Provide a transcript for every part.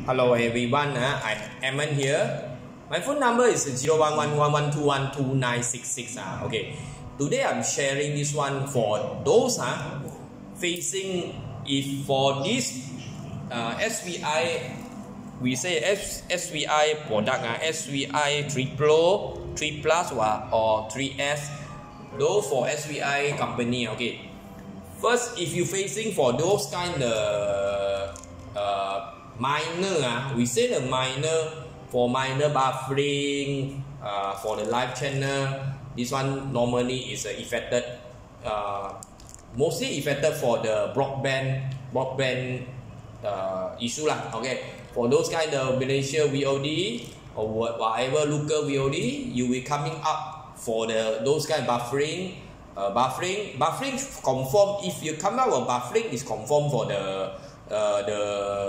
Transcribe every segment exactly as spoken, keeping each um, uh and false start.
Hello everyone, uh, I'm Eman here. My phone number is zero one one one one two one two nine six six. Uh, okay, today I'm sharing this one for those uh, facing if for this uh, S V I, we say S V I product, uh, S V I three Pro, three Plus or, or three S, those for S V I company. Okay, first if you facing for those kind of uh, minor, uh, we say the minor for minor buffering uh, for the live channel. This one normally is uh, affected, uh, mostly affected for the broadband broadband uh, issue lah. Okay, for those kind of Malaysia V O D or whatever local V O D, you will coming up for the those kind of buffering. Uh, buffering buffering confirm. If you come out with buffering, is confirm for the uh, the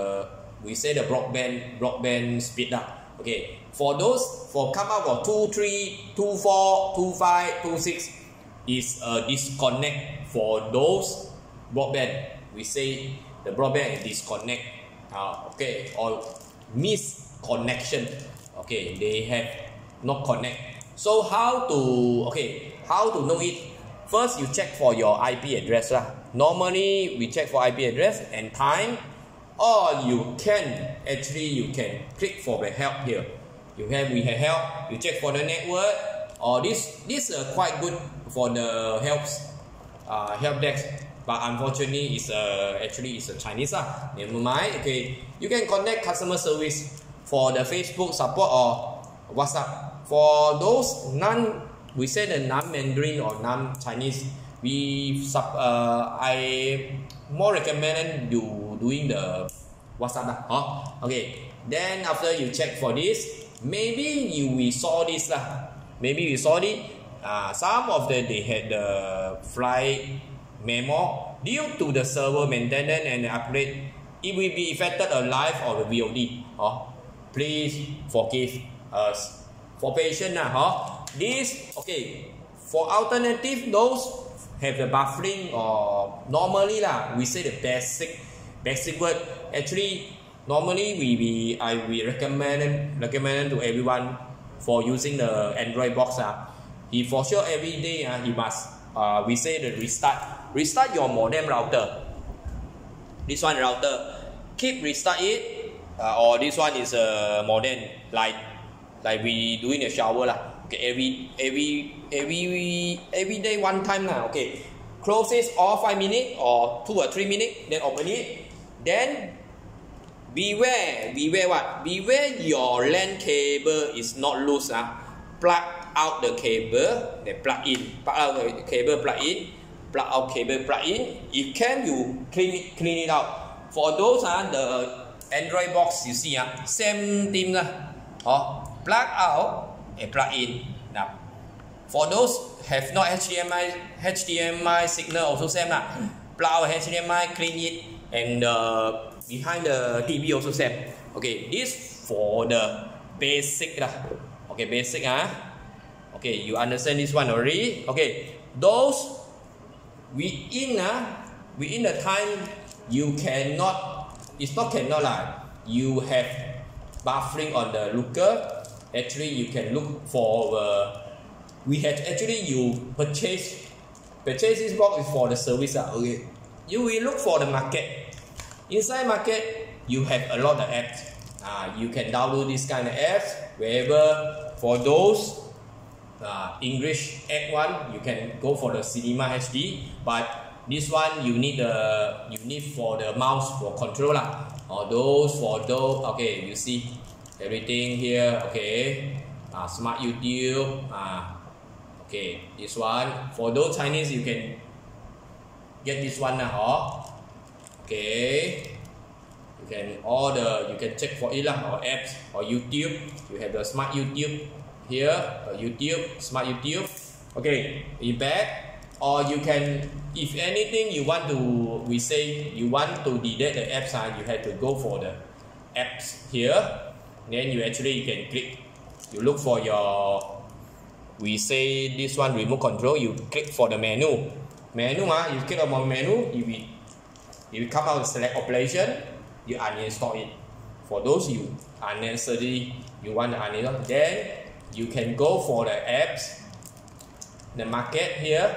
we say the broadband broadband speed lah. Okay, for those for come out for two three, two four, two five, two six is a disconnect for those broadband. We say the broadband is disconnect. Uh, okay, or misconnection. Okay, they have not connect. So how to okay how to know it? First, you check for your I P address lah. Normally, we check for I P address and time, or you can actually you can click for the help here. You have we have help. You check for the network, or this this uh, quite good for the helps uh, help desk. But unfortunately, it's uh, actually it's a Chinese lah. Never mind. Okay, you can contact customer service for the Facebook support or WhatsApp. For those non we say the non-Mandarin or non-Chinese, we sub uh, I more recommend you doing the WhatsApp lah. Huh? Okay, then after you check for this, maybe you we saw this lah. Maybe we saw it. Uh, some of the they had the flight memo due to the server maintenance and upgrade. It will be affected a live or the V O D. Huh? Please forgive us. For patient lah. Huh? This okay for alternative, those have the buffering or normally lah we say the basic basic word. Actually normally we, we I we recommend recommend to everyone for using the Android box. Uh, he for sure every day uh, he must uh, we say the restart restart your modem router. This one router keep restart it, uh, or this one is a modem like like we do in the shower lah. Okay, every every every every day one time lah. Okay, close it all five minutes or two or three minutes, then open it. Then beware, beware what? Beware your LAN cable is not loose. Ah, plug out the cable, then plug in. Plug out the cable, plug in. Plug out cable, plug in. If can, you clean it, clean it out. For those ah, the Android box you see ah, same thing lah. Oh, plug out. And plug in. Now, for those have not H D M I H D M I signal also same lah. Plug out H D M I, clean it, and uh, behind the T V also same. Okay, this for the basic lah. Okay, basic ah. Okay, you understand this one already? Okay, those within ah within the time you cannot. It's not cannot lah. You have buffering on the looker. Actually, you can look for. Uh, we had actually you purchase purchase this box is for the service. Uh, okay, you will look for the market. Inside market, you have a lot of apps. Uh, you can download this kind of apps wherever. For those uh, English app one, you can go for the Cinema H D. But this one you need the you need for the mouse for control lah. Or those for those. Okay, you see. Everything here, okay. Uh, smart YouTube. Uh, okay, this one for those Chinese, you can get this one now. Huh? Okay, you can all the you can check for it lah, or apps or YouTube. You have the smart YouTube here, uh, YouTube, smart YouTube. Okay, in back, or you can if anything you want to we say you want to delete the apps. Uh, you have to go for the apps here. Then you actually you can click. You look for your. We say this one remote control. You click for the menu. Menu ah, you click on menu. You will, you will come out select operation. You uninstall it. for those you unnecessary, you want to unnecessary, then you can go for the apps, the market here.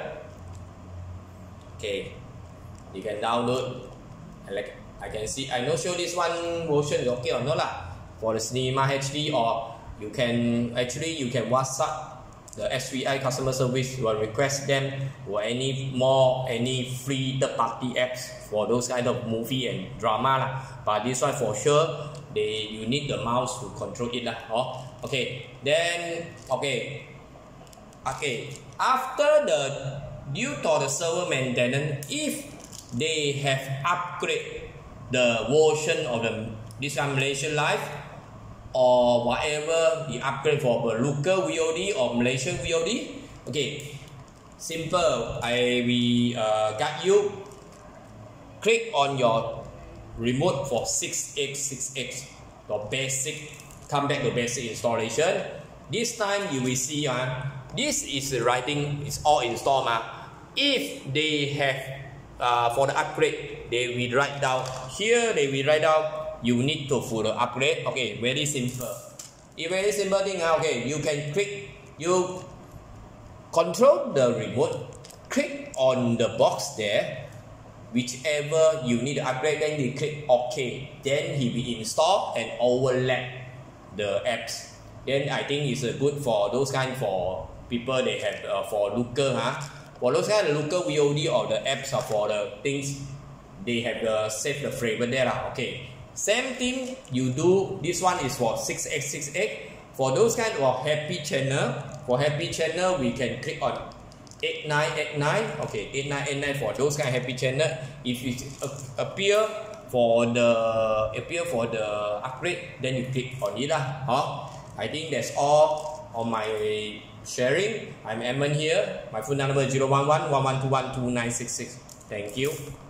Okay, you can download. Like I can see, I not sure this one version is okay or not lah. For the Cinema H D, or you can actually you can WhatsApp the S V I customer service. You will request them or any more any free third party apps for those kind of movie and drama lah. But this one for sure, they you need the mouse to control it lah. Oh, okay. Then okay, okay. After the due to the server maintenance, if they have upgrade the version of the this one Malaysian Live or whatever the upgrade for the local V O D or Malaysian V O D, okay, simple. I we uh, got you. Click on your remote for six X six X, your basic. Come back to basic installation. This time you will see, uh, this is the writing. It's all installed. Uh. If they have uh, for the upgrade, they will write down here. They will write down. You need to for the upgrade. Okay, very simple. It's very simple thing. Okay, you can click. You control the remote. Click on the box there. Whichever you need to upgrade, then you click OK. Then he will install and overlap the apps. Then I think it's uh, good for those kind for people they have uh, for local, huh? For those kind of local V O D or the apps or for the things they have uh, save the flavor there, huh? Okay. Same thing you do. This one is for six X six X. For those kind of happy channel, for happy channel we can click on eight nine eight nine. Okay, eight nine eight nine for those kind of happy channel. If it appear for the appear for the upgrade, then you click on it lah. Huh? I think that's all on my sharing. I'm Edmund here. My phone number is zero one one one one two one two nine six six. Thank you.